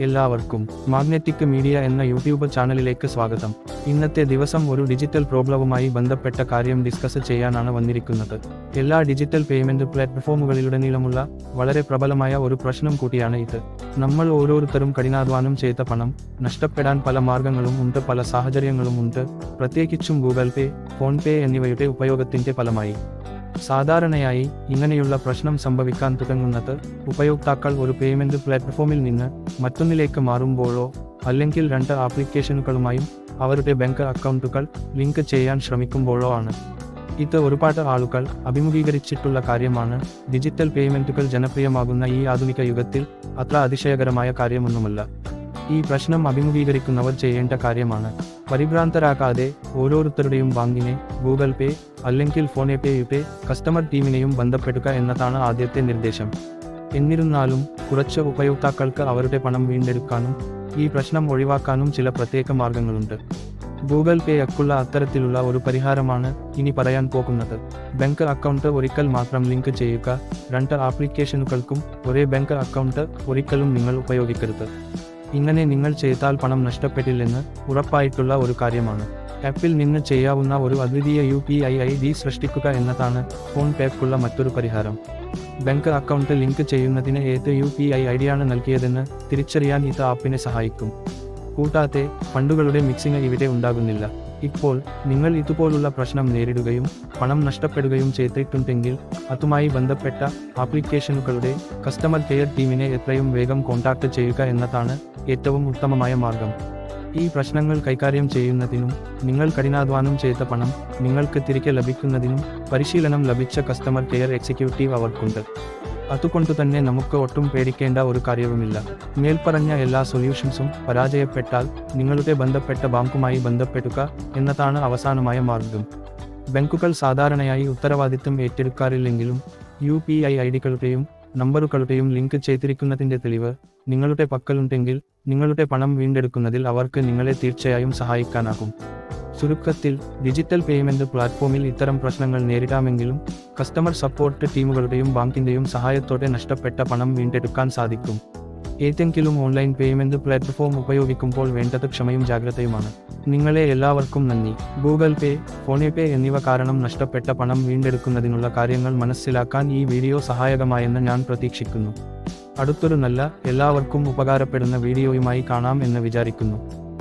എല്ലാവർക്കും magnetic media എന്ന YouTube ചാനലിലേക്ക് സ്വാഗതം. ഇന്നത്തെ ദിവസം ഒരു ഡിജിറ്റൽ പ്രോബ്ലവുമായി ബന്ധപ്പെട്ട കാര്യം ഡിസ്കസ് ചെയ്യാനാണ് വന്നിരിക്കുന്നത്. എല്ലാ ഡിജിറ്റൽ പേയ്മെന്റ് പ്ലാറ്റ്ഫോമുകളിലുടനീളമുള്ള വളരെ പ്രബലമായ ഒരു പ്രശ്നം കൂടിയാണ് ഇത്. നമ്മൾ ഓരോരുത്തരും കഠിനാധ്വാനം ചെയ്ത പണം നഷ്ടപ്പെടാൻ പല മാർഗങ്ങളും ഉണ്ട്, പല സാഹചര്യങ്ങളും ഉണ്ട്, പ്രത്യേകിച്ചും ഗൂഗിൾ പേ, ഫോൺ പേ എന്നിവയുടെ ഉപയോഗത്തിന്റെ ഫലമായി. സാധാരണയായി ഇങ്ങനെയുള്ള പ്രശ്നം സംഭവിക്കാൻ തുടങ്ങുന്നത് ഉപയോക്താക്കൾ ഒരു പേയ്മെന്റ് പ്ലാറ്റ്ഫോമിൽ നിന്ന് മറ്റൊന്നിലേക്ക് മാറുമ്പോഴോ അല്ലെങ്കിൽ രണ്ട് ആപ്ലിക്കേഷനുകളുമായും അവരുടെ ബാങ്ക് അക്കൗണ്ടുകൾ ലിങ്ക് ചെയ്യാൻ ശ്രമിക്കുമ്പോഴോ ആണ്. ഇത് ഒരുപാട് ആളുകൾ അഭിമുഖീകരിച്ചിട്ടുള്ള കാര്യമാണ്. ഡിജിറ്റൽ പേയ്മെന്റുകൾ ജനപ്രിയമാകുന്ന ഈ ആധുനിക യുഗത്തിൽ അത്ര അതിശയകരമായ കാര്യമൊന്നുമല്ല. ഈ പ്രശ്നം അഭിമുഖീകരിക്കുന്നവർ ചെയ്യേണ്ട കാര്യമാണ് പരിഭ്രാന്തരാകാതെ ഓരോരുത്തരുടെയും ബാങ്കിനെ, ഗൂഗിൾ പേ അല്ലെങ്കിൽ ഫോൺ പേയുടെ കസ്റ്റമർ ടീമിനെയും ബന്ധപ്പെടുക എന്നതാണ് ആദ്യത്തെ നിർദ്ദേശം. എന്നിരുന്നാലും കുറച്ച് ഉപയോക്താക്കൾക്ക് അവരുടെ പണം വീണ്ടെടുക്കാനും ഈ പ്രശ്നം ഒഴിവാക്കാനും ചില പ്രത്യേക മാർഗങ്ങളുണ്ട്. ഗൂഗിൾ പേയ്ക്കുള്ള അത്തരത്തിലുള്ള ഒരു പരിഹാരമാണ് ഇനി പറയാൻ പോകുന്നത്. ബാങ്ക് അക്കൗണ്ട് ഒരിക്കൽ മാത്രം ലിങ്ക് ചെയ്യുക. രണ്ട് ആപ്ലിക്കേഷനുകൾക്കും ഒരേ ബാങ്ക് അക്കൗണ്ട് ഒരിക്കലും നിങ്ങൾ ഉപയോഗിക്കരുത്. ഇങ്ങനെ നിങ്ങൾ ചെയ്താൽ പണം നഷ്ടപ്പെട്ടില്ലെന്ന് ഉറപ്പായിട്ടുള്ള ഒരു കാര്യമാണ്. ആപ്പിൽ നിന്ന് ചെയ്യാവുന്ന ഒരു അദ്വിതീയ UPI ID സൃഷ്ടിക്കുക എന്നതാണ് ഫോൺ പേക്കുള്ള മറ്റൊരു പരിഹാരം. ബാങ്ക് അക്കൗണ്ട് ലിങ്ക് ചെയ്യുന്നതിന് ഏത് UPI ID യാണ് നൽകിയതെന്ന് തിരിച്ചറിയാൻ ഇത് ആപ്പിനെ സഹായിക്കും. കൂടാതെ ഫണ്ടുകളുടെ മിക്സിംഗ് ഇവിടെ ഉണ്ടാകുന്നില്ല. ഇപ്പോൾ നിങ്ങൾ ഇതുപോലുള്ള പ്രശ്നം നേരിടുകയും പണം നഷ്ടപ്പെടുകയും ചെയ്തിട്ടുണ്ടെങ്കിൽ അതുമായി ബന്ധപ്പെട്ട ആപ്ലിക്കേഷനുകളുടെ കസ്റ്റമർ കെയർ ടീമിനെ എത്രയും വേഗം കോൺടാക്ട് ചെയ്യുക എന്നതാണ് ഏറ്റവും ഉത്തമമായ മാർഗം. ഈ പ്രശ്നങ്ങൾ കൈകാര്യം ചെയ്യുന്നതിനും നിങ്ങൾ കഠിനാധ്വാനം ചെയ്ത പണം നിങ്ങൾക്ക് തിരികെ ലഭിക്കുന്നതിനും പരിശീലനം ലഭിച്ച കസ്റ്റമർ കെയർ എക്സിക്യൂട്ടീവ് അവർക്കുണ്ട്. അതുകൊണ്ടുതന്നെ നമുക്ക് ഒട്ടും പേടിക്കേണ്ട ഒരു കാര്യവുമില്ല. മേൽപ്പറഞ്ഞ എല്ലാ സൊല്യൂഷൻസും പരാജയപ്പെട്ടാൽ നിങ്ങളുടെ ബന്ധപ്പെട്ട ബാങ്കുമായി ബന്ധപ്പെടുക എന്നതാണ് അവസാനമായ മാർഗം. ബാങ്കുകൾ സാധാരണയായി ഉത്തരവാദിത്തം ഏറ്റെടുക്കാറില്ലെങ്കിലും UPI IDകളുടെയും നമ്പറുകളുടെയും ലിങ്ക് ചെയ്തിരിക്കുന്നതിൻ്റെ തെളിവ് നിങ്ങളുടെ പക്കലുണ്ടെങ്കിൽ നിങ്ങളുടെ പണം വീണ്ടെടുക്കുന്നതിൽ അവർക്ക് നിങ്ങളെ തീർച്ചയായും സഹായിക്കാനാകും. ചുരുക്കത്തിൽ, ഡിജിറ്റൽ പേയ്മെന്റ് പ്ലാറ്റ്ഫോമിൽ ഇത്തരം പ്രശ്നങ്ങൾ നേരിടാമെങ്കിലും കസ്റ്റമർ സപ്പോർട്ട് ടീമുകളുടെയും ബാങ്കിന്റെയും സഹായത്തോടെ നഷ്ടപ്പെട്ട പണം വീണ്ടെടുക്കാൻ സാധിക്കും. ഏതെങ്കിലും ഓൺലൈൻ പേയ്മെന്റ് പ്ലാറ്റ്ഫോം ഉപയോഗിക്കുമ്പോൾ വേണ്ടത് ക്ഷമയും ജാഗ്രതയുമാണ്. നിങ്ങളെ എല്ലാവർക്കും നന്ദി. ഗൂഗിൾ പേ, ഫോൺ പേ എന്നിവ കാരണം നഷ്ടപ്പെട്ട പണം വീണ്ടെടുക്കുന്നതിനുള്ള കാര്യങ്ങൾ മനസ്സിലാക്കാൻ ഈ വീഡിയോ സഹായകമായെന്ന് ഞാൻ പ്രതീക്ഷിക്കുന്നു. അടുത്തൊരു നല്ല, എല്ലാവർക്കും ഉപകാരപ്പെടുന്ന വീഡിയോയുമായി കാണാം എന്ന് വിചാരിക്കുന്നു.